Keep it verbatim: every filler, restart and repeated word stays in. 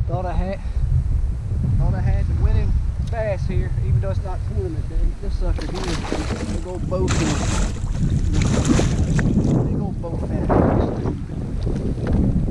Thought I had, thought I had the winning bass here, even though it's not tournament day. This sucker here, big old bowfin. Big old bowfin.